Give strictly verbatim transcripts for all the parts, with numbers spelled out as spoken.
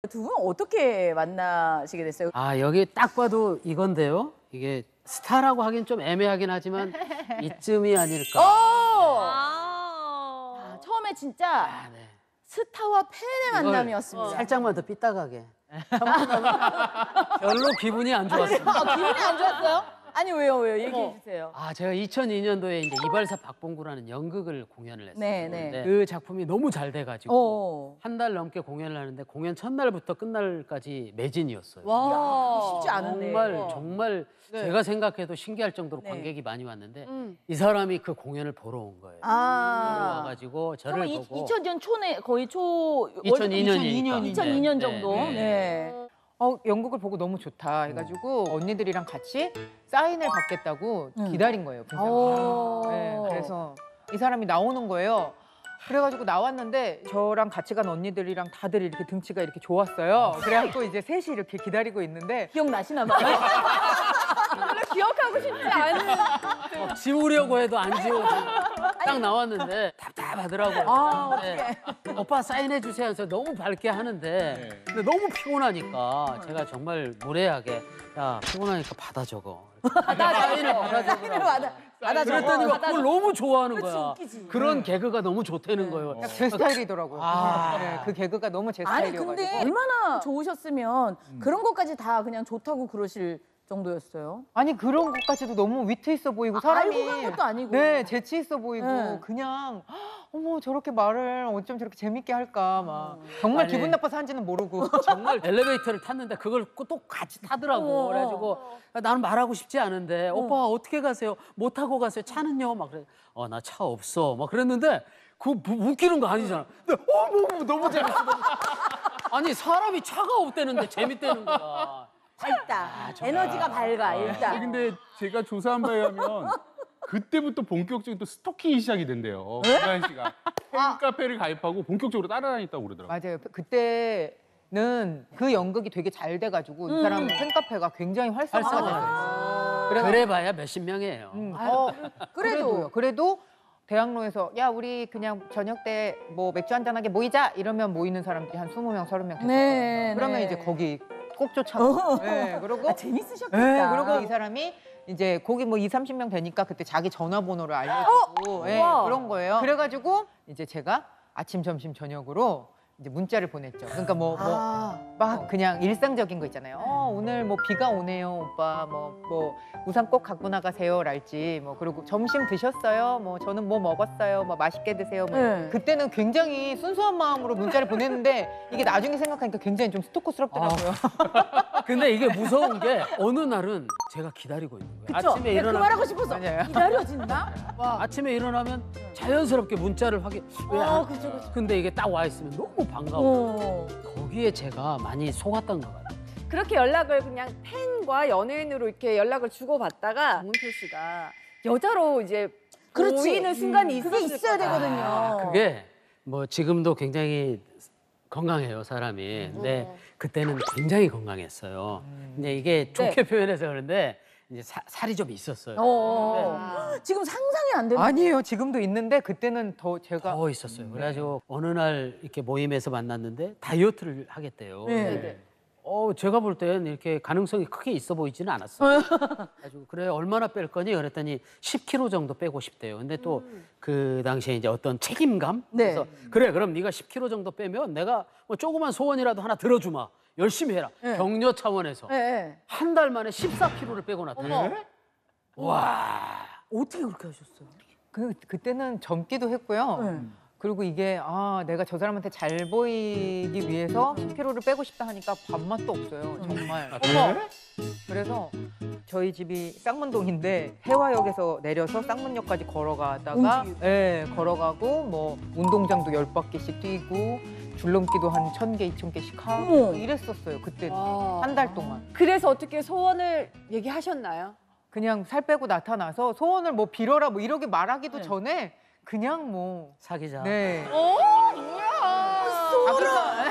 두 분 어떻게 만나시게 됐어요? 아, 여기 딱 봐도 이건데요. 이게 스타라고 하긴 좀 애매하긴 하지만 이쯤이 아닐까. 아, 처음에 진짜 아, 네. 스타와 팬의 만남이었습니다. 살짝만 더 삐딱하게. 별로 기분이 안 좋았어요. 아, 기분이 안 좋았어요? 아니 왜요 왜요 얘기해 주세요. 아, 제가 이천이 년도에 이제 이발사 박봉구라는 연극을 공연을 했어요. 네, 네. 근데 그 작품이 너무 잘 돼가지고 어. 한 달 넘게 공연을 하는데 공연 첫날부터 끝날까지 매진이었어요. 와, 쉽지 않은데. 정말 어. 정말 네. 제가 생각해도 신기할 정도로 네. 관객이 많이 왔는데 음. 이 사람이 그 공연을 보러 온 거예요. 아. 와가지고 저를 그러면 보고 이천 년 초에 거의 초 이천이 년이니까. 이천이 년 정도. 네. 네. 네. 어, 연극을 보고 너무 좋다 해가지고 언니들이랑 같이 사인을 받겠다고 음. 기다린 거예요. 굉장히. 오. 네, 그래서 이 사람이 나오는 거예요. 그래가지고 나왔는데 저랑 같이 간 언니들이랑 다들 이렇게 등치가 이렇게 좋았어요. 그래갖고 이제 셋이 이렇게 기다리고 있는데 기억나시나 봐요. 별로 기억하고 싶지 않은. 어, 지우려고 해도 안 지워지고 딱 나왔는데 답답하더라고요. 아, 네. 오빠 사인해 주세요 해서 너무 밝게 하는데 근데 너무 피곤하니까 제가 정말 무례하게 야 피곤하니까 받아 적어. 받아 사인을 적어. 받아 사인을 적으라고. 받아. 받아 적어. 그랬더니 막 받아 그걸 적어. 너무 좋아하는 그치, 거야. 웃기지. 그런 개그가 너무 좋다는 거예요. 딱 제 스타일이더라고요. 아. 네, 그 개그가 너무 제 아니 스타일이어가지고. 근데 얼마나 좋으셨으면 그런 것까지 다 그냥 좋다고 그러실 정도였어요. 아니 그런 것까지도 너무 위트 있어 보이고 사람이 알고 간 것도 아니고. 네 재치 있어 보이고 네. 그냥 어머 저렇게 말을 어쩜 저렇게 재밌게 할까 막 정말 아니. 기분 나빠서 한지는 모르고 정말 엘리베이터를 탔는데 그걸 또 같이 타더라고. 어. 그래가지고 나는 말하고 싶지 않은데 오빠 어떻게 가세요? 못 타고 가세요? 차는요? 막 그래. 어, 나 차 없어. 막 그랬는데 그 웃기는 거 아니잖아. 근데 어, 뭐, 뭐, 너무 재밌어. 너무. 아니 사람이 차가 없대는데 재밌다는 거야. 밝다. 에너지가 밝아 일단. 아니, 근데 제가 조사한 바에 의하면 그때부터 본격적인 또 스토킹이 시작이 된대요. 김하연 씨가 팬카페를 가입하고 본격적으로 따라다녔다고 그러더라고요. 맞아요. 그때는 그 연극이 되게 잘 돼가지고 이 사람 팬카페가 굉장히 활성화가 활성화가 됐어요. 그래봐야 몇십 명이에요. 음, 아유, 어, 그래도 그래도요. 그래도 대학로에서 야 우리 그냥 저녁 때 뭐 맥주 한잔하게 모이자 이러면 모이는 사람들이 한 스무 명, 서른 명 됐었거든요. 네, 그러면 네. 이제 거기 꼭 쫓아가. 네, 그리고 아, 재밌으셨겠다. 네, 그리고 이 사람이 이제 거기 뭐 이삼십 명 되니까 그때 자기 전화번호를 알려주고 네, 우와. 그런 거예요. 그래가지고 이제 제가 아침, 점심, 저녁으로 이제 문자를 보냈죠. 그러니까 뭐 뭐 막 아, 그냥 일상적인 거 있잖아요. 어, 오늘 뭐 비가 오네요, 오빠. 뭐 뭐 우산 꼭 갖고 나가세요랄지 뭐 그리고 점심 드셨어요? 뭐 저는 뭐 먹었어요. 뭐 맛있게 드세요. 뭐 네. 그때는 굉장히 순수한 마음으로 문자를 보냈는데 이게 나중에 생각하니까 굉장히 좀 스토커스럽더라고요. 근데 이게 무서운 게 어느 날은 제가 기다리고 있는 거예요. 그쵸? 아침에 내가 그 일어나 말하고 싶어서 맞아요. 기다려진다? 와. 아침에 일어나면 자연스럽게 문자를 확인. 왜 아, 안- 그쵸, 그쵸. 근데 이게 딱 와 있으면 너무 반가워. 어. 거기에 제가 많이 속았던 것 같아요. 그렇게 연락을 그냥 팬과 연예인으로 이렇게 연락을 주고받다가 정은표 씨가 여자로 이제 그렇지. 보이는 순간이 음, 그게 있었을 있어야 거다. 되거든요. 아, 그게 뭐 지금도 굉장히 건강해요 사람이. 근데 그때는 굉장히 건강했어요. 근데 이게 좋게 표현해서 그런데 이제 사- 살이 좀 있었어요. 어. 지금 상상이 안 되는. 아니에요. 지금도 있는데 그때는 더 제가 더 있었어요. 그래가지고 어느 날 이렇게 모임에서 만났는데 다이어트를 하겠대요. 네. 네. 어, 제가 볼 땐 이렇게 가능성이 크게 있어 보이지는 않았어요. 그래가지고 그래 얼마나 뺄 거니? 그랬더니 십 킬로그램 정도 빼고 싶대요. 근데 또 그 당시에 이제 어떤 책임감? 네. 그래서 그래 그럼 네가 십 킬로그램 정도 빼면 내가 뭐 조그만 소원이라도 하나 들어주마. 열심히 해라. 네. 격려 차원에서 네, 네. 한 달 만에 십사 킬로그램를 빼고 났대요. 와. 어떻게 그렇게 하셨어요? 그 그때는 젊기도 했고요. 네. 그리고 이게 아 내가 저 사람한테 잘 보이기 위해서 십 킬로그램를 빼고 싶다 하니까 밥맛도 없어요. 정말. 어머. 그래서 저희 집이 쌍문동인데 해화역에서 내려서 쌍문역까지 걸어가다가 움직이고. 예, 걸어가고 뭐 운동장도 열 바퀴씩 뛰고 줄넘기도 한 천 개, 이천 개씩 하고 어머. 이랬었어요. 그때 와. 한 달 동안. 그래서 어떻게 소원을 얘기하셨나요? 그냥 살 빼고 나타나서 소원을 뭐 빌어라 뭐 이렇게 말하기도 네. 전에 그냥 뭐 사귀자. 네. 어, 뭐야. 자기가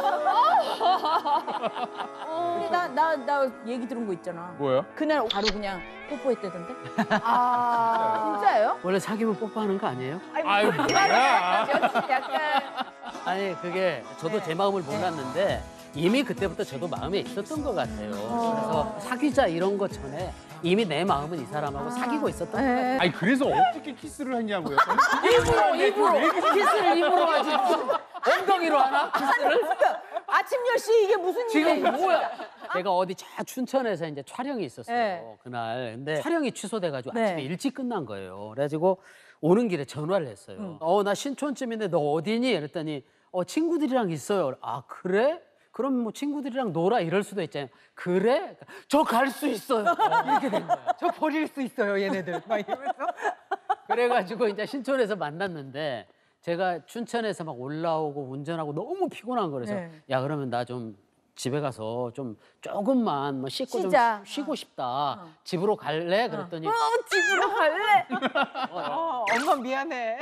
근데 나, 나, 나 얘기 들은 거 있잖아. 뭐예요? 그날 바로 그냥 뽀뽀했다던데? 아. 진짜예요? 원래 사귀면 뽀뽀하는 거 아니에요? 아유, 뭐야. 약간 아니 그게 저도 제 마음을 몰랐는데 이미 그때부터 저도 마음에 있었던 것 같아요. 그래서 사귀자 이런 것 전에 이미 내 마음은 이 사람하고 사귀고 있었던 것 같아요. 아니 그래서 어떻게 키스를 했냐고요? 입으로 입으로 키스를 입으로 하지 엉덩이로 하나 키스를? 아침 열 시 이게 무슨 지금 일이에요? 뭐야? 제가 어디 저 춘천에서 이제 촬영이 있었어요. 네. 그날. 근데 촬영이 취소돼가지고 네. 아침에 일찍 끝난 거예요. 그래가지고 오는 길에 전화를 했어요. 어, 나 신촌쯤인데 너 어디니? 이랬더니 어, 친구들이랑 있어요. 아, 그래? 그럼 뭐 친구들이랑 놀아 이럴 수도 있잖아요. 그래? 저 갈 수 있어요. 이렇게 된 거예요. 저 버릴 수 있어요, 얘네들. 막 이러면서. 그래가지고 이제 신촌에서 만났는데 제가 춘천에서 막 올라오고 운전하고 너무 피곤한 거라서 네. 야 그러면 나 좀 집에 가서 좀 조금만 뭐 씻고 쉬자. 좀 쉬고 싶다. 집으로 갈래? 그랬더니 어, 집으로 갈래? 어, 엄마 미안해.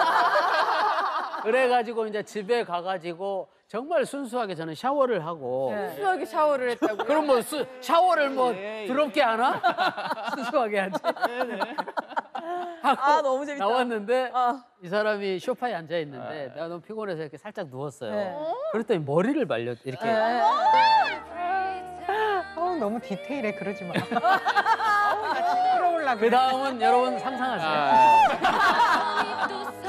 그래가지고 이제 집에 가가지고 정말 순수하게 저는 샤워를 하고 수하게 샤워를 했다고. 그럼 뭐 수, 샤워를 뭐 더럽게 하나? 순수하게 하지. 하고 아, 너무 재밌다. 나왔는데 아. 이 사람이 소파에 앉아 있는데 내가 너무 피곤해서 이렇게 살짝 누웠어요. 네. 그랬더니 머리를 말려 이렇게. 어, 너무 디테일해, 그러지 마. 어우, 나 지금 끌어올라 그 그래. 다음은 여러분 상상하세요. 아,